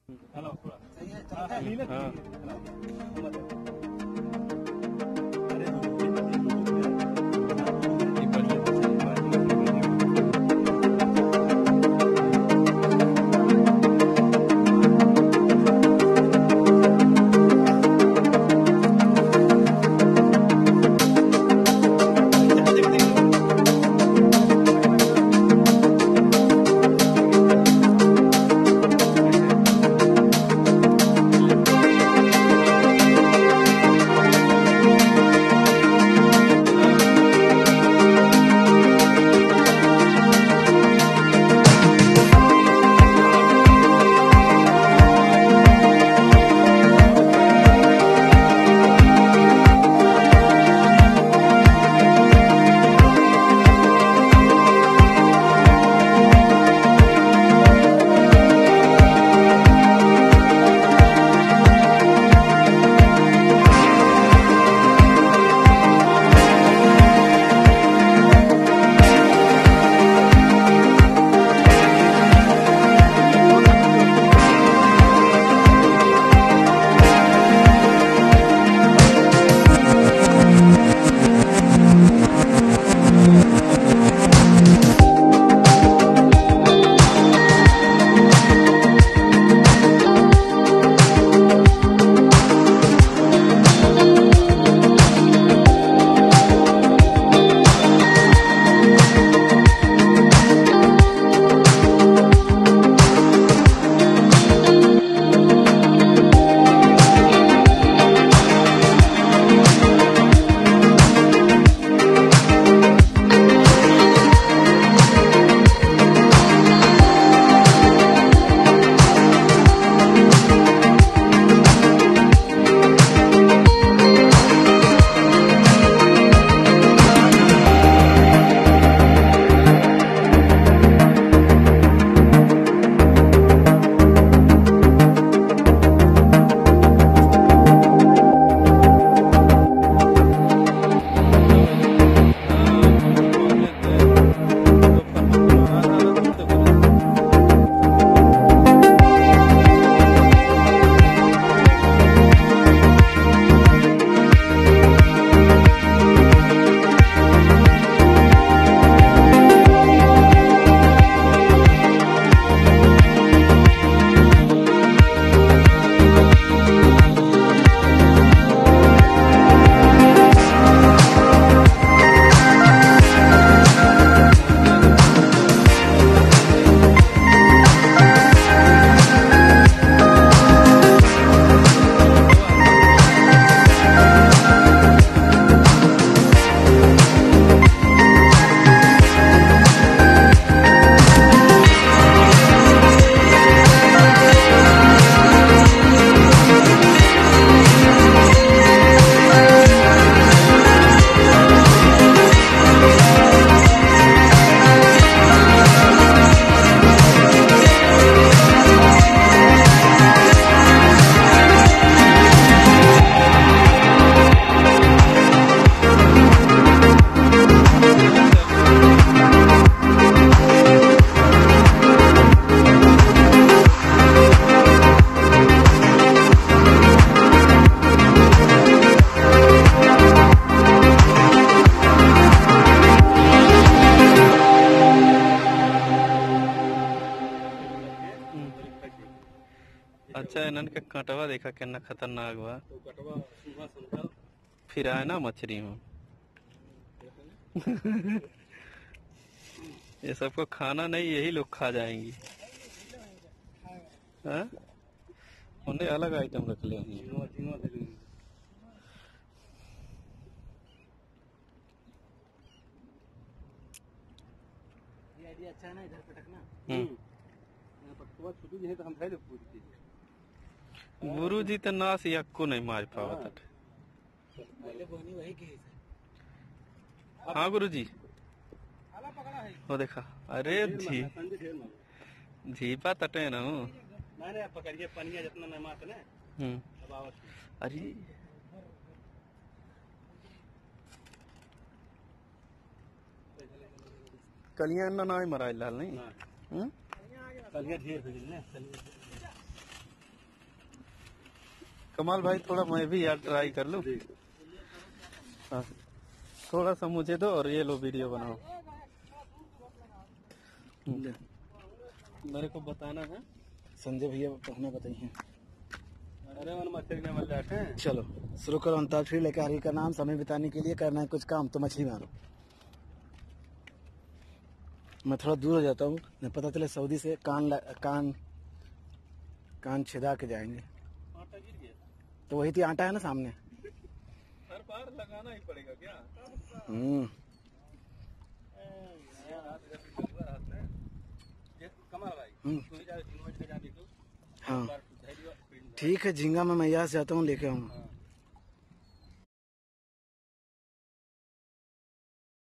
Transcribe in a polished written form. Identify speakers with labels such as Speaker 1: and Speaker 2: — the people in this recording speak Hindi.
Speaker 1: अच्छा इन्हन के कटवा देखा कितना खतरनाक बा। फिर आए ना मछली में ये सबको खाना नहीं, यही लोग खा जाएंगी। हाँ? उन्हें अलग आइटम रख ले।
Speaker 2: अच्छा है ना इधर पटकना। छोटी है तो हम खाए
Speaker 1: गुरु जी तो नाश यक्को नहीं मार पावा। हाँ गुरु जी वो देखा, अरे झीपा तटे ना
Speaker 2: पकड़िए पनिया जितना मैं मात ना।
Speaker 1: अरे कलिया ना मराई लाल नहीं।
Speaker 2: कलिया ढेर हो गई ना।
Speaker 1: कमाल भाई थोड़ा मैं भी यार ट्राई कर लूं। हाँ, थोड़ा सा मुझे दो और ये लो वीडियो बनाओ। मेरे को बताना है।
Speaker 2: संजय भैया हमें बताइए।
Speaker 1: अरे मन मछली में मल जाते हैं।
Speaker 2: चलो शुरू करो। अंताक्षरी लेकर हरी का नाम, समय बिताने के लिए करना है कुछ काम तो मछली मारो। मैं थोड़ा दूर हो जाता हूँ, नहीं पता चले सऊदी से कान छिदा के जाएंगे।
Speaker 1: आटा गिर गया
Speaker 2: तो वही थी, आटा है ना सामने।
Speaker 1: हर बार लगाना ही पड़ेगा क्या? कमाल भाई
Speaker 2: हाँ ठीक है, झींगा मैं यहाँ से आता हूँ लेके आऊँगा।